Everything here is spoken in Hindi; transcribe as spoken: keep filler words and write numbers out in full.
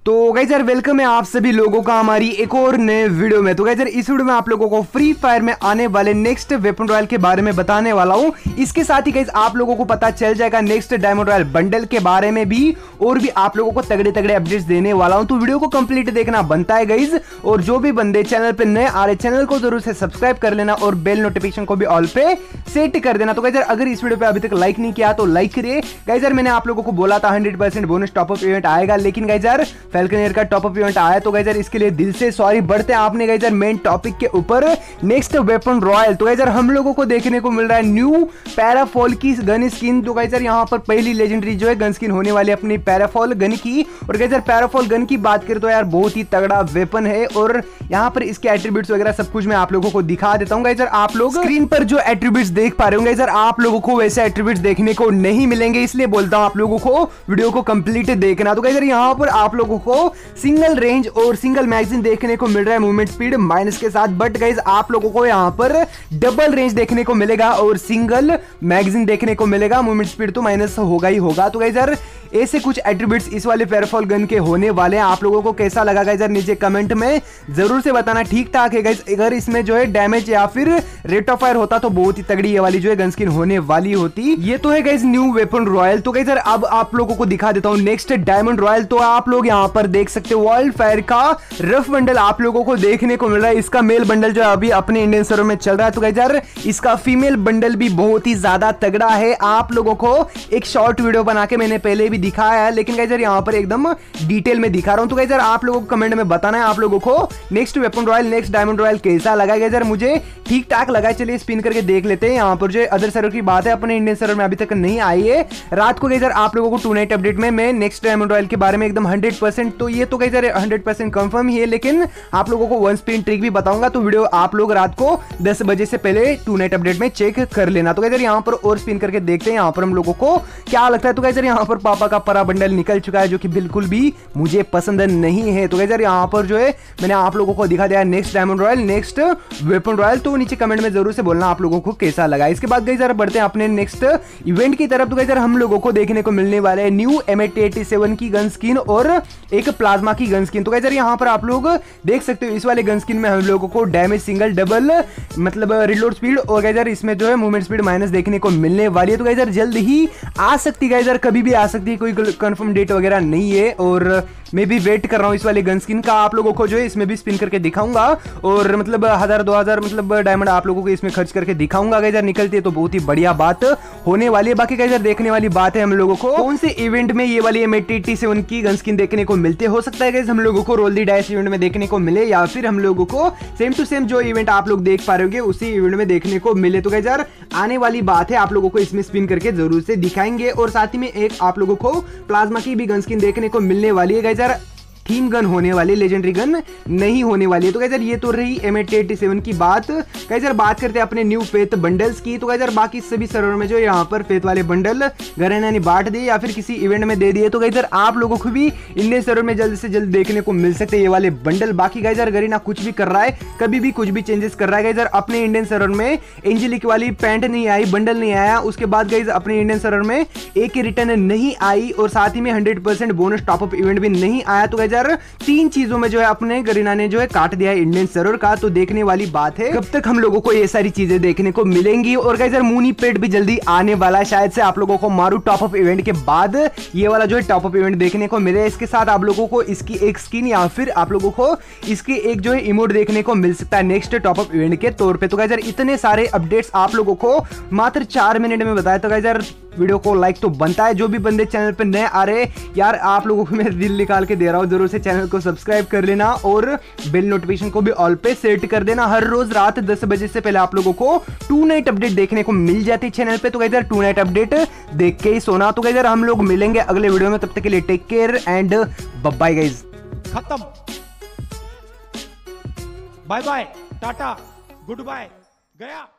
तो गाइस यार वेलकम है आप सभी लोगों का हमारी एक और नए वीडियो में। तो गाइस यार इस वीडियो में आप लोगों को फ्री फायर में आने वाले नेक्स्ट वेपन रॉयल के बारे में बताने वाला हूं। इसके साथ ही गाइस आप लोगों को पता चल जाएगा नेक्स्ट डायमंड रॉयल बंडल के बारे में भी, और भी आप लोगों को तगड़े तगड़े अपडेट्स देने वाला हूं। तो वीडियो को कंप्लीट देखना बनता है गाइस, और जो भी बंदे चैनल पे नए आ रहे चैनल को जरूर से सब्सक्राइब कर लेना और बेल नोटिफिकेशन को भी ऑल पे सेट कर देना। तो गाइस यार अगर इस वीडियो पे अभी तक लाइक नहीं किया तो लाइक करिए। गाइस यार मैंने आप लोगों को बोला था hundred percent bonus topup event आएगा, लेकिन गाइस यार फैल्कनियर का टॉपअप इवेंट आया, तो गाइस यार इसके लिए दिल से सॉरी। बढ़ते हैं आपने गाइस यार मेन टॉपिक के ऊपर, नेक्स्ट वेपन रॉयल। तो गाइस यार हम लोगों को देखने को मिल रहा है न्यू पैराफॉल की गन स्किन। तो गाइस यार यहां पर पहली लेजेंडरी जो है गन स्किन होने वाली है अपनी पैराफॉल गन की। और गाइस यार पैराफॉल गन की बात करें तो यार बहुत ही तगड़ा वेपन है, और यहां पर इसके एट्रीब्यूट्स वगैरह सब कुछ मैं आप लोगों को दिखा देता हूं। गाइस यार आप लोग स्क्रीन पर जो एट्रीब्यूट्स देख पा रहे हो गाइस यार आप लोगों को वैसे एट्रीब्यूट्स देखने को नहीं मिलेंगे, इसलिए बोलता हूं आप लोगों को वीडियो को कंप्लीट देखना। तो गाइस यार यहां पर आप लोगों को सिंगल रेंज और सिंगल मैगजीन देखने को मिल रहा है मूवमेंट स्पीड माइनस के साथ, बट गाइस आप लोगों को यहां पर डबल रेंज देखने को मिलेगा और सिंगल मैगजीन देखने को मिलेगा। मूवमेंट स्पीड तो माइनस होगा ही होगा। तो गाइस यार ऐसे कुछ एट्रीब्यूट्स इस वाले पैराफॉल गन के होने वाले हैं। आप लोगों को कैसा लगा गाइस यार नीचे कमेंट में जरूर से बताना। ठीक ठाक है गाइस, अगर इसमें जो है डैमेज या फिर रेट ऑफ फायर होता तो बहुत ही तगड़ी ये वाली जो है गन स्किन होने वाली होती। ये तो है गाइस न्यू वेपन रॉयल। तो गाइस यार अब आप लोगों को दिखा देता हूं नेक्स्ट डायमंड रॉयल। तो आप लोग यहां पर देख सकते हो वर्ल्ड फायर का रफ बंडल आप लोगों को देखने को मिल रहा है। इसका मेल बंडल जो है अभी अपने इंडियन सर्वर में चल रहा है। तो गाइस यार इसका फीमेल बंडल भी बहुत ही ज्यादा तगड़ा है। आप लोगों को एक शॉर्ट वीडियो बना के मैंने पहले भी दिखाया है, लेकिन गाइस यार यहां पर एकदम डिटेल में दिखा रहा हूं। तो गाइस यार आप लोगों को कमेंट में बताना है आप लोगों को next weapon royale next diamond royale कैसा लगा। गाइस यार मुझे ठीक ठाक लगा। चलिए स्पिन करके देख लेते हैं। यहां पर जो अदर सर्वर की बात है अपने इंडियन सर्वर में अभी तक नहीं आई है। रात को गाइस यार आप लोगों को टू नाइट अपडेट में मैं नेक्स्ट डायमंड रॉयल के बारे में एकदम हंड्रेड परसेंट, तो ये तो गाइस यार हंड्रेड परसेंट कंफर्म ही है, लेकिन आप लोगों को वन स्पिन ट्रिक भी बताऊंगा। तो वीडियो आप लोग रात को दस बजे से पहले टू नाइट अपडेट में चेक कर लेना। तो गाइस यार यहां पर और स्पिन करके देखते हैं यहां पर हम लोगों को क्या लगता है। तो गाइस यार यहां पर पापा का परा बंडल निकल चुका है, जो कि बिल्कुल भी मुझे पसंद नहीं है। तो गाइस यार यहां पर जो है मैंने आप लोगों को दिखा दिया next diamond royale next weapon royale. तो नीचे कमेंट में जरूर से बोलना आप लोगों को कैसा लगा। इसके बाद गाइस यार बढ़ते हैं अपने नेक्स्ट इवेंट की तरफ। तो गाइस यार हम लोगों को देखने को मिलने वाले है new M eighty eighty seven की गन स्किन और एक प्लाज्मा की गन स्किन। तो गाइस यार यहां पर आप लोग देख सकते हो इस वाले गन स्किन में हम लोगों को डैमेज सिंगल डबल मतलब रिलोड स्पीड और गाइस यार इसमें जो है मूवमेंट स्पीड माइनस देखने को मिलने वाली है। तो गाइस यार जल्द ही आ सकती है, गाइस यार कभी भी आ सकती है, कोई कंफर्म डेट वगैरह नहीं है, और मैं भी वेट कर रहा हूं इस वाले गन स्किन का। आप लोगों को जो है इसमें भी स्पिन करके दिखाऊंगा, और मतलब हजार दो हजार मतलब डायमंड आप लोगों को इसमें खर्च करके दिखाऊंगा। गाइस यार निकलती है तो बहुत ही बढ़िया बात होने वाली है। बाकी गाइस यार देखने वाली बात है हम लोगों को कौन से इवेंट में ये वाली एम एटी एटी सेवन की गन स्किन देखने को मिलते। हो सकता है गाइस हम लोगों को रोल दी डाइस इवेंट में देखने को मिले, या फिर हम लोगों को सेम टू सेम जो इवेंट आप लोग देख पा रहे होंगे उसी इवेंट में देखने को मिले। तो गाइस यार आने वाली बात है, आप लोगों को इसमें स्पिन करके जरूर से दिखाएंगे। और साथ ही में एक आप लोगों को प्लाज्मा की भी गन स्किन देखने को मिलने वाली है। गाइस यार थीम गन होने वाली, लेजेंडरी गन नहीं होने वाली है। तो गाइस यार ये तो रही एम एटी एटी सेवन की बात। गाइस यार बात करते हैं अपने न्यू फेथ बंडल्स की। तो गाइस यार बाकी सभी सर्वर में जो यहाँ पर फेथ वाले बंडल गरीना ने बांट दिए या फिर किसी इवेंट में दे दिए। तो गाइस यार आप लोगों को भी इंडियन सर्वर में जल्द से जल्द देखने को मिल सकते हैं ये वाले बंडल। बाकी गाइस यार गरीना कुछ भी कर रहा है, कभी भी कुछ भी चेंजेस कर रहा है। गाइस यार अपने इंडियन सर्वर में एंजेलिक वाली पैंट नहीं आई, बंडल नहीं आया। उसके बाद गाइस अपने इंडियन सर्वर में एक रिटर्न नहीं आई, और साथ ही में hundred percent bonus topup event भी नहीं आया। तो गाइस यार तीन चीजों में जो है अपने गरीना ने जो है काट दिया है इंडियन सर्वर का। तो देखने वाली बात है कब तक हम लोगों को ये सारी चीजें देखने को मिलेंगी। और गाइस यार मूनी पेट भी जल्दी आने वाला है, शायद से आप लोगों को मारू टॉपअप इवेंट के बाद ये वाला जो है टॉपअप इवेंट देखने को मिले। इसके साथ आप लोगों को इसकी एक स्किन या फिर आप लोगों को इसकी एक जो है इमोट देखने को मिल सकता है नेक्स्ट टॉपअप इवेंट के तौर पे। तो गाइस यार इतने सारे अपडेट्स आप लोगों को मात्र चार मिनट में बताया। तो गाइस यार वीडियो को लाइक तो बनता है। जो भी बंदे चैनल पे नए आ रहे यार आप लोगों को मैं दिल निकाल के दे रहा हूँ, जरूर से चैनल को सब्सक्राइब कर लेना और बेल नोटिफिकेशन को भी ऑल पे सेट कर देना। हर रोज रात दस बजे से पहले आप लोगों को टू नाइट अपडेट देखने को मिल जाती है चैनल पे। तो गाइस यार टू नाइट अपडेट देख के ही सोना। तो गाइस यार हम लोग मिलेंगे अगले वीडियो में, तब तक के लिए take care and bye bye guys. खत्म, बाय बाय, टाटा, गुड बाय, गया।